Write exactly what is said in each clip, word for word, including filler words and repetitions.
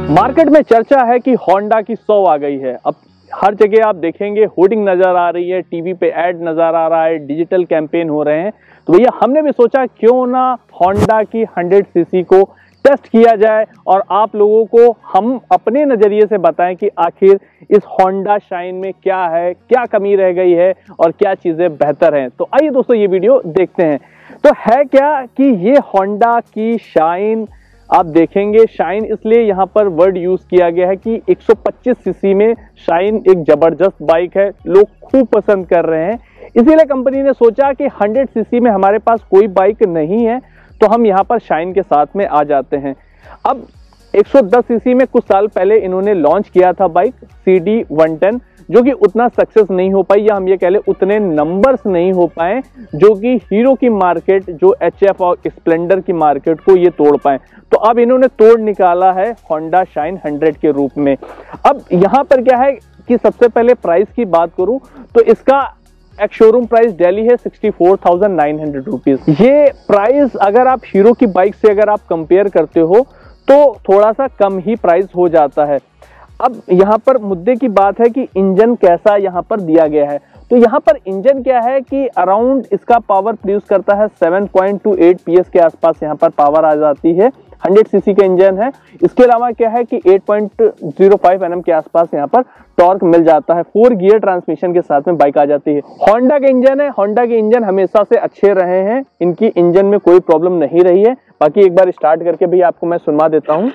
Market में चर्चा है कि होंडा की सौ आ गई है। अब हर जगह आप देखेंगे होर्डिंग नजर आ रही है, टीवी पे ऐड नजर आ रहा है, डिजिटल कैंपेन हो रहे हैं। तो भैया हमने भी सोचा क्यों ना होंडा की हंड्रेड सीसी को टेस्ट किया जाए और आप लोगों को हम अपने नजरिए से बताएं कि आखिर इस होंडा शाइन में क्या है, क्या कमी रह गई है और क्या चीजें बेहतर हैं। तो आइए दोस्तों ये वीडियो देखते हैं। तो है क्या कि ये होंडा की शाइन आप देखेंगे, शाइन इसलिए यहाँ पर वर्ड यूज किया गया है कि एक सौ पच्चीस सीसी में शाइन एक जबरदस्त बाइक है, लोग खूब पसंद कर रहे हैं। इसीलिए कंपनी ने सोचा कि हंड्रेड सीसी में हमारे पास कोई बाइक नहीं है तो हम यहाँ पर शाइन के साथ में आ जाते हैं। अब एक सौ दस सीसी में कुछ साल पहले इन्होंने लॉन्च किया था bike C D one ten, जो कि उतना सक्सेस नहीं हो पाई, या हम ये कह ले उतने नंबर्स नहीं हो पाए जो कि हीरो की मार्केट, जो एच एफ और स्प्लेंडर की मार्केट को ये तोड़ पाए। तो अब इन्होंने तोड़ निकाला है होंडा शाइन हंड्रेड के रूप में। अब यहाँ पर क्या है कि सबसे पहले प्राइस की बात करूं तो इसका एक शोरूम प्राइस दिल्ली है sixty four thousand nine hundred rupees. ये प्राइस अगर आप हीरो की बाइक से अगर आप कंपेयर करते हो तो थोड़ा सा कम ही प्राइस हो जाता है। अब यहाँ पर मुद्दे की बात है कि इंजन कैसा यहाँ पर दिया गया है। तो यहाँ पर इंजन क्या है कि अराउंड इसका पावर प्रोड्यूस करता है seven point two eight P S के आसपास यहाँ पर पावर आ जाती है। हंड्रेड सीसी का इंजन है। इसके अलावा क्या है कि eight point zero five N M के आसपास यहाँ पर टॉर्क मिल जाता है। फोर गियर ट्रांसमिशन के साथ में बाइक आ जाती है। होंडा के इंजन है, होंडा के इंजन हमेशा से अच्छे रहे हैं, इनकी इंजन में कोई प्रॉब्लम नहीं रही है। बाकी एक बार स्टार्ट करके भी आपको मैं सुनवा देता हूँ।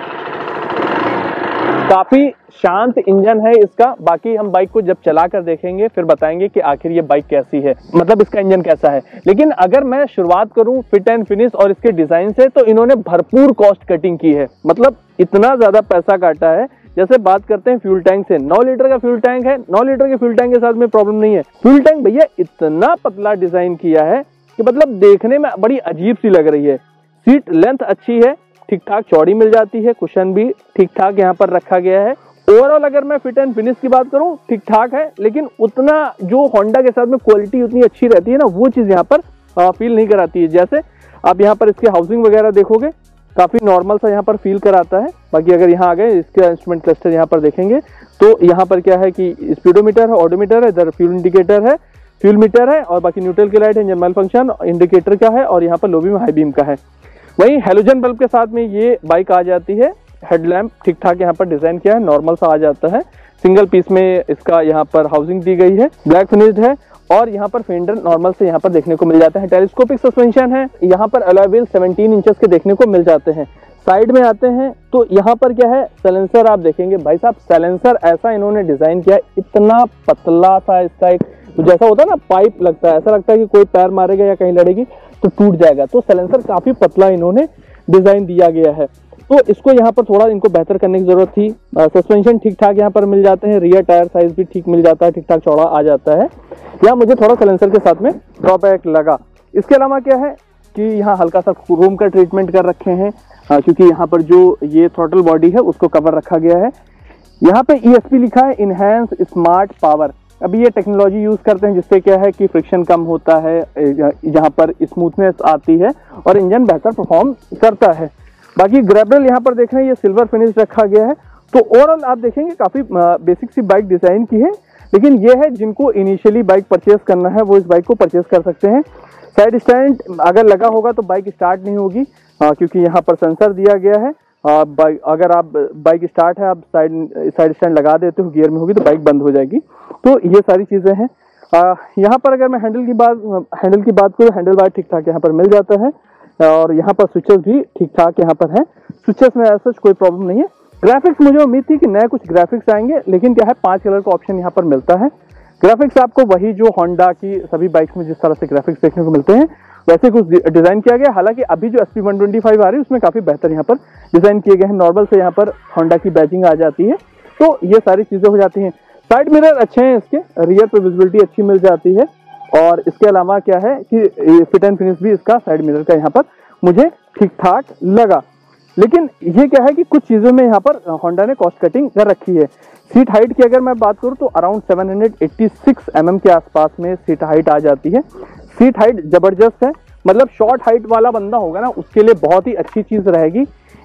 काफी शांत इंजन है इसका। बाकी हम बाइक को जब चला कर देखेंगे फिर बताएंगे कि आखिर ये बाइक कैसी है, मतलब इसका इंजन कैसा है। लेकिन अगर मैं शुरुआत करूं फिट एंड फिनिश और इसके डिजाइन से, तो इन्होंने भरपूर कॉस्ट कटिंग की है। मतलब इतना ज्यादा पैसा काटा है। जैसे बात करते हैं फ्यूल टैंक से, नौ लीटर का फ्यूल टैंक है, नौ लीटर के फ्यूल टैंक के साथ में प्रॉब्लम नहीं है। फ्यूल टैंक भैया इतना पतला डिजाइन किया है कि मतलब देखने में बड़ी अजीब सी लग रही है। सीट लेंथ अच्छी है, ठीक ठाक चौड़ी मिल जाती है, कुशन भी ठीक ठाक यहाँ पर रखा गया है। ओवरऑल अगर मैं फिट एंड फिनिश की बात करूं ठीक ठाक है, लेकिन उतना जो होंडा के साथ में क्वालिटी उतनी अच्छी रहती है ना, वो चीज यहाँ पर आ, फील नहीं कराती है। जैसे आप यहाँ पर इसके हाउसिंग वगैरह देखोगे काफी नॉर्मल सा यहाँ पर फील कराता है। बाकी अगर यहाँ आ गए इसके इंस्ट्रूमेंट क्लस्टर यहाँ पर देखेंगे तो यहाँ पर क्या है कि स्पीडोमीटर है, ऑडोमीटर है, इधर फ्यूल इंडिकेटर है, फ्यूल मीटर है, और बाकी न्यूट्रल की लाइट है, इंजन माइल फंक्शन इंडिकेटर का है, और यहाँ पर लो बीम हाई बीम का है। वहीं हेलोजन बल्ब के साथ में ये बाइक आ जाती है। हेडलैम्प ठीक ठाक यहाँ पर डिजाइन किया है, नॉर्मल सा आ जाता है। सिंगल पीस में इसका यहाँ पर हाउसिंग दी गई है, ब्लैक फिनिश्ड है, और यहाँ पर फेंडर नॉर्मल से यहाँ पर देखने को मिल जाता है। टेलीस्कोपिक सस्पेंशन है, यहाँ पर अलॉय व्हील सेवनटीन इंचेस के देखने को मिल जाते हैं। साइड में आते हैं तो यहाँ पर क्या है, साइलेंसर आप देखेंगे भाई साहब, साइलेंसर ऐसा इन्होंने डिजाइन किया है, इतना पतला सा इसका एक जैसा होता है ना पाइप लगता है, ऐसा लगता है कि कोई पैर मारेगा या कहीं लड़ेगी तो टूट जाएगा। तो साइलेंसर काफी पतला इन्होंने डिजाइन दिया गया है। तो इसको यहाँ पर थोड़ा इनको बेहतर करने की जरूरत थी। सस्पेंशन ठीक ठाक यहाँ पर मिल जाते हैं, रियर टायर साइज भी ठीक मिल जाता है, ठीक ठाक चौड़ा आ जाता है। यहाँ मुझे थोड़ा साइलेंसर के साथ में ड्रॉबैक लगा। इसके अलावा क्या है कि यहाँ हल्का सा क्रोम का ट्रीटमेंट कर रखे हैं, क्योंकि यहाँ पर जो ये थ्रॉटल बॉडी है उसको कवर रखा गया है। यहाँ पे ई एस पी लिखा है, इनहैंस स्मार्ट पावर। अभी ये टेक्नोलॉजी यूज करते हैं जिससे क्या है कि फ्रिक्शन कम होता है, यहाँ पर स्मूथनेस आती है और इंजन बेहतर परफॉर्म करता है। बाकी ग्रेबल यहाँ पर देख रहे हैं, ये सिल्वर फिनिश रखा गया है। तो ओवरऑल आप देखेंगे काफी बेसिक सी बाइक डिजाइन की है, लेकिन ये है जिनको इनिशियली बाइक परचेज करना है वो इस बाइक को परचेज कर सकते हैं। साइड स्टैंड अगर लगा होगा तो बाइक स्टार्ट नहीं होगी, क्योंकि यहाँ पर सेंसर दिया गया है। आ, बाइक अगर आप बाइक स्टार्ट है, आप साइड साइड स्टैंड लगा देते हो, गियर में होगी तो बाइक बंद हो जाएगी। तो ये सारी चीजें हैं। यहाँ पर अगर मैं हैंडल की बात हैंडल की बात करूँ, हैंडल बार ठीक ठाक यहाँ पर मिल जाता है, और यहाँ पर स्विचेस भी ठीक ठाक यहाँ पर है। स्विचेस में ऐसा कोई प्रॉब्लम नहीं है। ग्राफिक्स मुझे उम्मीद थी कि नए कुछ ग्राफिक्स आएंगे, लेकिन क्या है पांच कलर का ऑप्शन यहाँ पर मिलता है। ग्राफिक्स आपको वही जो होंडा की सभी बाइक्स में जिस तरह से ग्राफिक्स देखने को मिलते हैं वैसे कुछ डिजाइन किया गया। हालांकि अभी जो S P one twenty five आ रही है उसमें काफी बेहतर यहाँ पर डिजाइन किए गए हैं। नॉर्मल से यहाँ पर होंडा की बैजिंग आ जाती है, तो ये सारी चीजें हो जाती हैं। साइड मिरर अच्छे हैं इसके, रियर पे विजिबिलिटी अच्छी मिल जाती है, और इसके अलावा क्या है कि फिट एंड फिनिश भी इसका साइड मिरर का यहाँ पर मुझे ठीक ठाक लगा। लेकिन ये क्या है कि कुछ चीजों में यहाँ पर होंडा ने कॉस्ट कटिंग कर रखी है। सीट हाइट की अगर मैं बात करूं तो around seven hundred eighty six M M के आसपास में सीट हाइट आ जाती है। सीट हाइट जबरदस्त है, मतलब शॉर्ट हाइट वाला बंदा होगा ना उसके लिए बहुत ही अच्छी चीज रहेगी।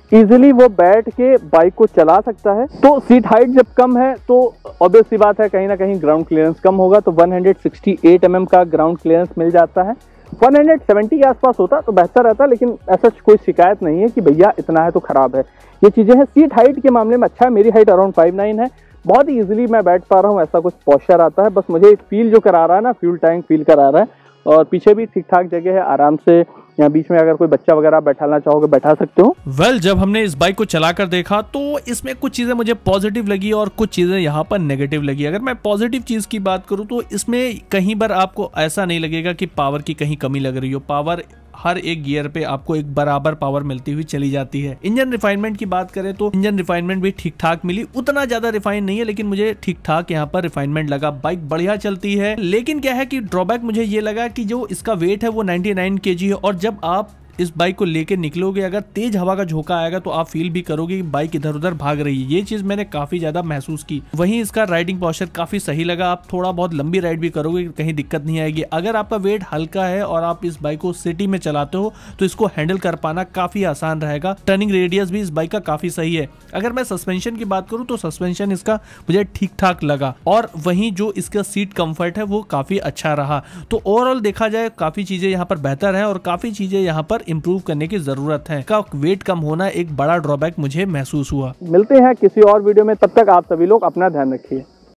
इजीली वो बैठ के बाइक को चला सकता है। तो सीट हाइट जब कम है तो ऑब्वियस सी बात है कहीं ना कहीं ग्राउंड क्लियरेंस कम होगा, तो one sixty eight M M का ग्राउंड क्लियरेंस मिल जाता है। वन सेवेंटी के आसपास होता तो बेहतर रहता, लेकिन ऐसा कोई शिकायत नहीं है कि भैया इतना है तो खराब है। ये चीजें हैं। सीट हाइट के मामले में अच्छा है, मेरी हाइट अराउंड फाइव नाइन है, बहुत ही इजीली मैं बैठ पा रहा हूँ, ऐसा कुछ पोस्चर आता है। बस मुझे एक फील जो करा रहा है ना, फ्यूल टैंक फील करा रहा है, और पीछे भी ठीक ठाक जगह है, आराम से यहाँ बीच में अगर कोई बच्चा वगैरह बैठाना चाहोगे बैठा सकते हो। वेल well, जब हमने इस बाइक को चलाकर देखा तो इसमें कुछ चीजें मुझे पॉजिटिव लगी और कुछ चीजें यहाँ पर नेगेटिव लगी। अगर मैं पॉजिटिव चीज की बात करूँ तो इसमें कहीं बार आपको ऐसा नहीं लगेगा कि पावर की कहीं कमी लग रही हो। पावर हर एक गियर पे आपको एक बराबर पावर मिलती हुई चली जाती है। इंजन रिफाइनमेंट की बात करें तो इंजन रिफाइनमेंट भी ठीक ठाक मिली, उतना ज्यादा रिफाइन नहीं है लेकिन मुझे ठीक ठाक यहाँ पर रिफाइनमेंट लगा। बाइक बढ़िया चलती है, लेकिन क्या है कि ड्रॉबैक मुझे ये लगा कि जो इसका वेट है वो नाइन्टी नाइन केजी है, और जब आप इस बाइक को लेके निकलोगे अगर तेज हवा का झोंका आएगा तो आप फील भी करोगे कि बाइक इधर उधर भाग रही है। ये चीज मैंने काफी ज्यादा महसूस की। वहीं इसका राइडिंग पोस्चर काफी सही लगा, आप थोड़ा बहुत लंबी राइड भी करोगे कहीं दिक्कत नहीं आएगी। अगर आपका वेट हल्का है और आप इस बाइक को सिटी में चलाते हो तो इसको हैंडल कर पाना काफी आसान रहेगा। टर्निंग रेडियस भी इस बाइक का काफी सही है। अगर मैं सस्पेंशन की बात करूं तो सस्पेंशन इसका मुझे ठीक ठाक लगा, और वहीं जो इसका सीट कंफर्ट है वो काफी अच्छा रहा। तो ओवरऑल देखा जाए काफी चीजें यहाँ पर बेहतर है और काफी चीजें यहाँ पर इम्प्रूव करने की जरूरत है। का वेट कम होना एक बड़ा ड्रॉबैक मुझे महसूस हुआ। मिलते हैं किसी और वीडियो में, तब तक आप सभी लोग अपना ध्यान रखिए।